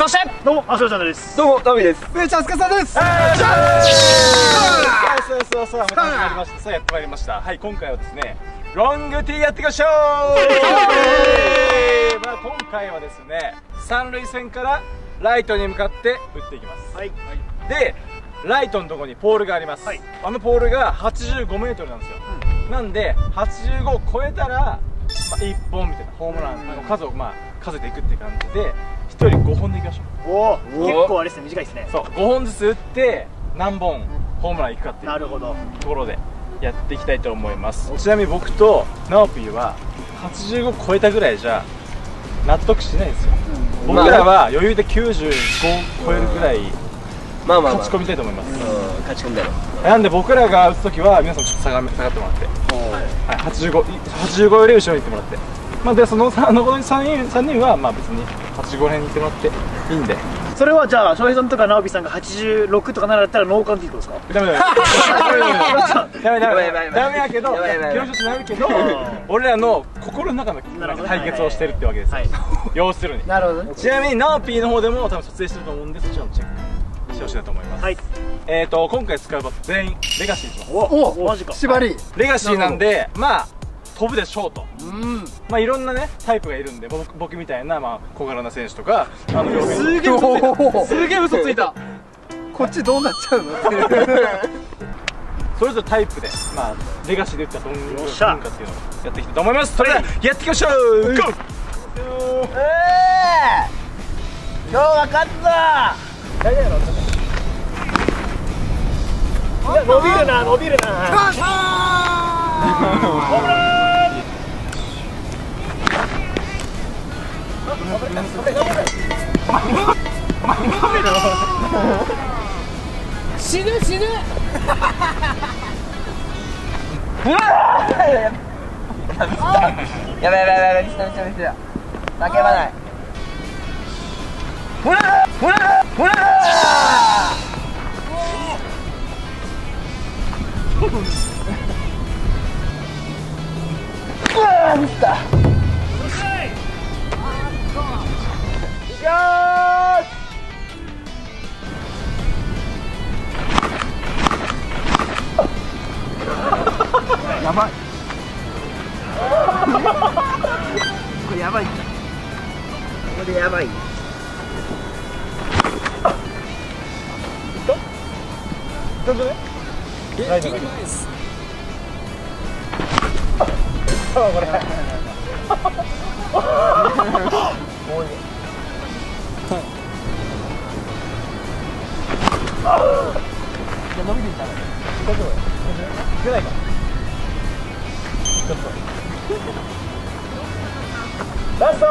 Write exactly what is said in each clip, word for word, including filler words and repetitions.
そしてどうもあしろちゃんです。 どうもナミです。 めいちゃんお疲れ様です。 そうそうそう、また始まりました。さあやってまいりました。はい、今回はですねロングティーやっていきましょう。まあ今回はですね三塁線からライトに向かって打っていきます。はい、でライトのところにポールがあります。はい、あのポールがはちじゅうごメートルなんですよ。うん、なんではちじゅうごを超えたら、まあ、いっぽんみたいなホームランの数をまあ数えていくっていう感じでひとりごほんでいきましょう。おお、結構あれですね、短いですね。そう、ごほんずつ打って何本ホームランいくかっていうなるほどところでやっていきたいと思います。ちなみに僕とナオピーははちじゅうご超えたぐらいじゃ納得しないんですよ。うん、僕らは余裕できゅうじゅうご超えるぐらいまあまあ勝ち込みたいと思います。 勝ち込んだよ。 なんで僕らが打つときは皆さんちょっと下が下がってもらって、はい、はちじゅうご、はちじゅうごより後ろに行ってもらって、まあでその残りさんにん、さんにんはまあ別にはちじゅうご辺に行ってもらっていいんで。それはじゃあ翔平さんとか直樹さんがはちじゅうろくとかならだったらノーカンっていうことですか？ダメダメダメダメダメダメやけど気持ちしないけど俺らの心の中の対決をしてるってわけです。要するに。なるほど。ちなみにナオピーの方でも多分撮影してると思うんでそちらもチェックしてほしいなと思います。はい。えっと今回使うバット全員レガシーします。おお、マジか。縛りレガシーなんでまあ飛ぶでしょうと。まあいろんなねタイプがいるんで、僕僕みたいなまあ小柄な選手とか、あのすげえ嘘ついたすげえ嘘ついたこっちどうなっちゃうのっていうそれぞれタイプでまあレガシーで打ったらどんなもんかっていうのをやっていきたいと思います。それではやっていきましょう。ゴー。ええ今日は勝つぞ。大丈夫なの？いや伸びるな伸びるな。ホームラン。死ぬ死ぬ。やばいやばいやばいやばい。見せた見せた見せた。叫ばない。ほらほらほら。うわーミスった。いきまーす。やばいこれやばいこれやばい。どうぞね。ナイスナイス。あ、これ。もういい。はい。じゃあ伸びていったら。大丈夫。少ないか。ちょっと。ラスト。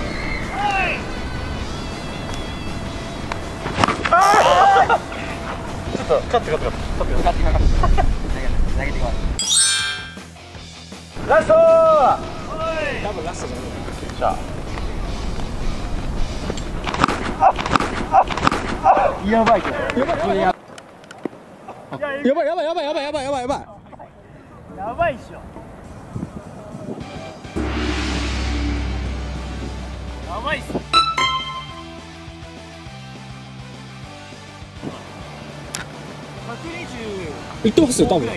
ああ。ちょっとカットカットカットカットカットカット投げていこう。ラストー。多分ラストじゃない。じゃあやばいこれやばいやばいやばいやばいやばいやばいやばいやばいやばいやばいっしょ。やばいっす。いってますよ多分。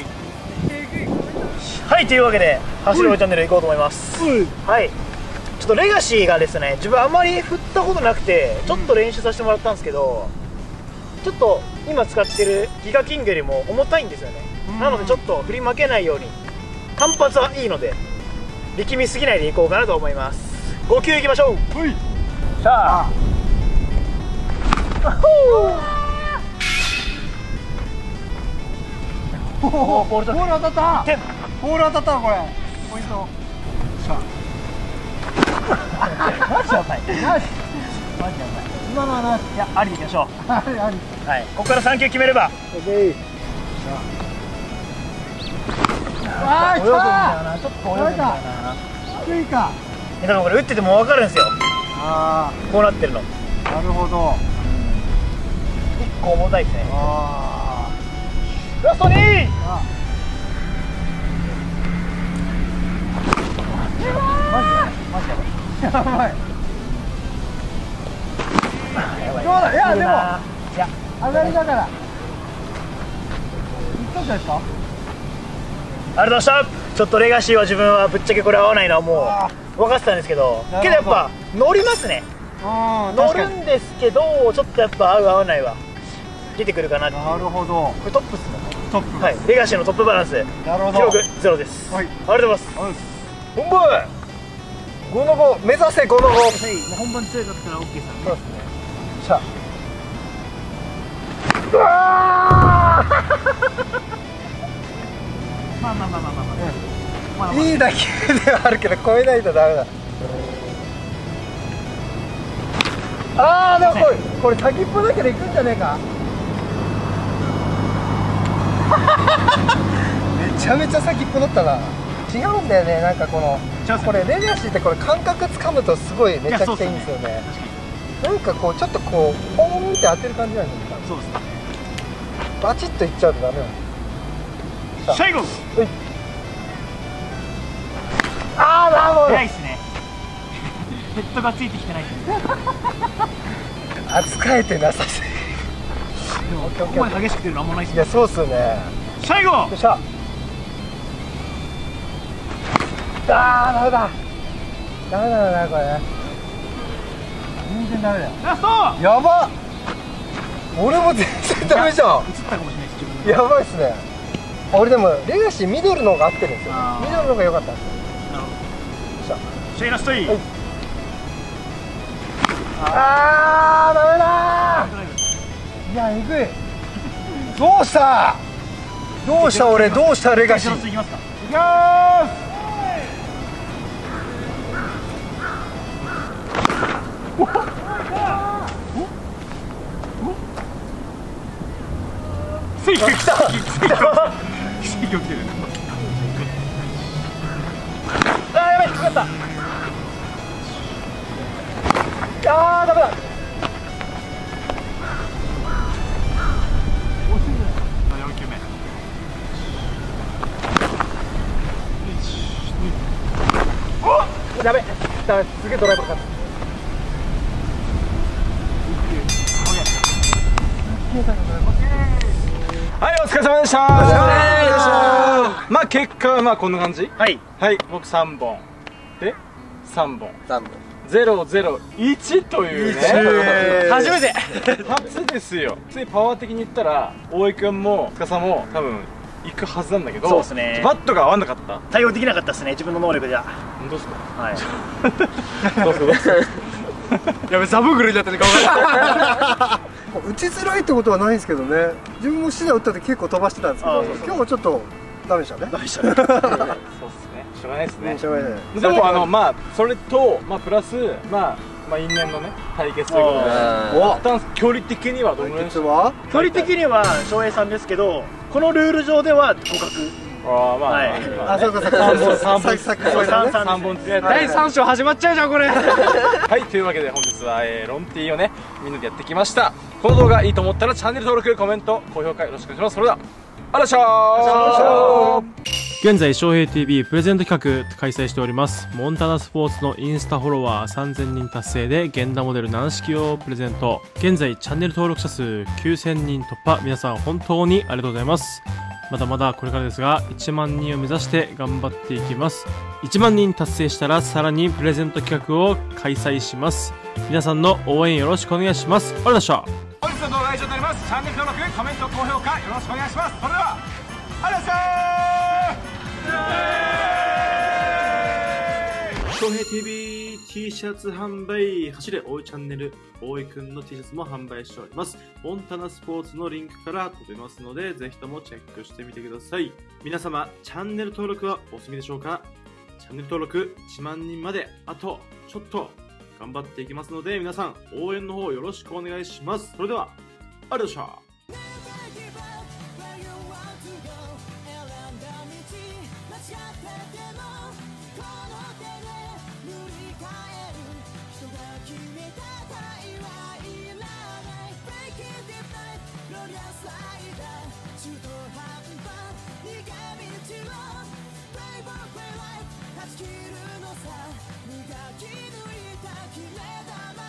はい、というわけで走るチャンネル行こうと思います。はい、ちょっとレガシーがですね自分あんまり振ったことなくてちょっと練習させてもらったんですけど、ちょっと今使ってるギガキングよりも重たいんですよね。なのでちょっと振り負けないように反発はいいので力みすぎないでいこうかなと思います。ご球いきましょう。さあボール当たった。ボール当たったこれ。ポイント。さあ。マジやばい。マジやばい。今のはな、いや、ありでいきましょう。ありあり。はい。ここからさん球決めれば。オッケー。さあ。ああ、来た。ちょっと泳ぐんだよな。低いか。だからこれ打ってても分かるんですよ。ああ。こうなってるの。なるほど。結構重たいですね。ああ。ラストに。マジやばい。マジやばい。やばい。やばい。 そうだ。いやでもいや上がりだからいったんじゃないですか。 ありがとうございました。ちょっとレガシーは自分はぶっちゃけこれ合わないのはもう分かってたんですけど、けどやっぱ乗りますね。乗るんですけどちょっとやっぱ合う合わないは出てくるかなっていう。 なるほど。 これトップっすもん。 トップ。 はい、レガシーのトップバランス。 なるほど。 記録ゼロです。はい、ありがとうございます。 本番ごのご目指せごのご。 本番強いかったら OK ですよね。 そうですね。しゃうわーまあまあまあまあまあまあ、 うん、いい打球ではあるけど超えないとダメだ。ああでもこれこれ先っぽだけでいくんじゃねえか。めちゃめちゃ先っぽだったな。違うんだよね。なんかこのこれレガシーってこれ感覚つかむとすごいめちゃくちゃいいんですよね。なんかこうちょっとこうポーンって当てる感じなんですか。 そうですね。 バチッといっちゃうとダメなんです。 最後。 ああなるほど。 早いですね。ヘッドがついてきてない。 扱えてなさすぎ。 でもここまで激しくてなんもないです。 いやそうっすよね。 最後。よっしゃ。 ああダメだ。ダメだなこれね。全然ダメだよ。 ラスト。 やば。俺も全然ダメじゃん。 映ったかもしれないです。自分やばいっすね。俺でもレガシーミドルの方が合ってるんですよ。ミドルの方が良かったんですよ。 なるほど。 しゃ。 シェイラストイ。はい、 ああダメだー。いやえぐい。どうしたどうした俺どうしたレガシー。 いきますか。いきまーす。奇跡来た。奇跡起きてる。 あーやばい引っかかった。あーダメだ。 よん球目。 おっダメダメ。すげえドライバーかかった。 はい、お疲れ様でした。まあ結果はまあこんな感じ。はいはい、僕さんぼんでさんぼんさんぼんゼロゼロいちというね、 初めて初ですよ。ついパワー的に言ったら大井くんも司も多分行くはずなんだけど、 そうですね、 バットが合わなかった。 対応できなかったですね、自分の能力じゃ。 本当ですか。 はいどうするどうするやべ、ザブグルになってるか分かんない打ちづらいってことはないんですけどね。自分もシダ打った時結構飛ばしてたんですけど、今日はちょっとダメでしたね。ダメでしたね。そうですね、 しょうがないですね。 しょうがない。 でもあのまあそれとまあプラスまあまあ因縁のね対決ということで、一旦距離的にはどのぐらいですか。 距離的には翔平さんですけど、このルール上では互角。 ああまあ、 あそうかそうか、三本三本三本つやだいさん章始まっちゃうじゃんこれ。 はい、というわけで本日はロンティーをねみんなでやってきました。この動画いいと思ったらチャンネル登録、コメント、高評価よろしくお願いします。それではあらっしゃー。 現在翔平 ティービー プレゼント企画開催しております。モンタナスポーツのインスタフォロワーさんぜんにん達成で源田モデル軟式をプレゼント。現在チャンネル登録者数きゅうせんにん突破。皆さん本当にありがとうございます。まだまだこれからですがいちまんにんを目指して頑張っていきます。いちまんにん達成したらさらにプレゼント企画を開催します。皆さんの応援よろしくお願いします。ありがとうございました。 本日の動画は以上になります。チャンネル登録、コメント、高評価よろしくお願いします。それではありがとうございました。 翔平 ティービー T シャツ販売、走れ大井チャンネル大井くんの T シャツも販売しております。モンタナスポーツのリンクから飛べますので、ぜひともチェックしてみてください。皆様、チャンネル登録はお済みでしょうか。チャンネル登録いちまんにんまであとちょっと頑張っていきますので、皆さん応援の方よろしくお願いします。それではありがとうございました。 勝ち切るのさ、磨き抜いた決め球